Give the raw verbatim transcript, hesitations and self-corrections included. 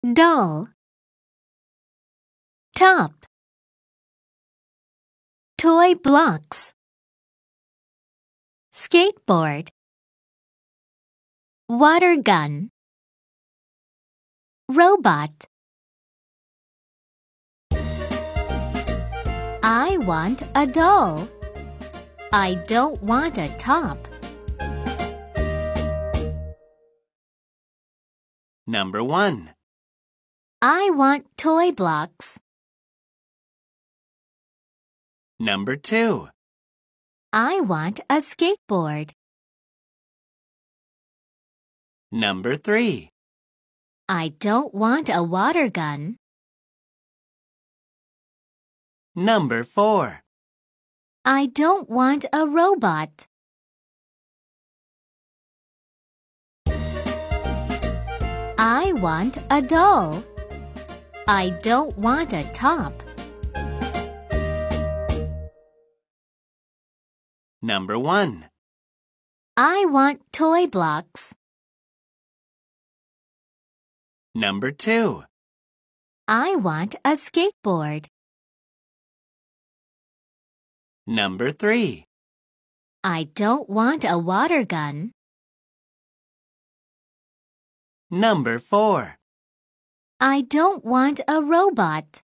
doll, top, toy blocks, skateboard, water gun, robot. I want a doll. I don't want a top. Number one. I want toy blocks. Number two. I want a skateboard. Number three. I don't want a water gun. Number four. I don't want a robot. I want a doll. I don't want a top. Number one. I want toy blocks. Number two. I want a skateboard. Number three. I don't want a water gun. Number four. I don't want a robot.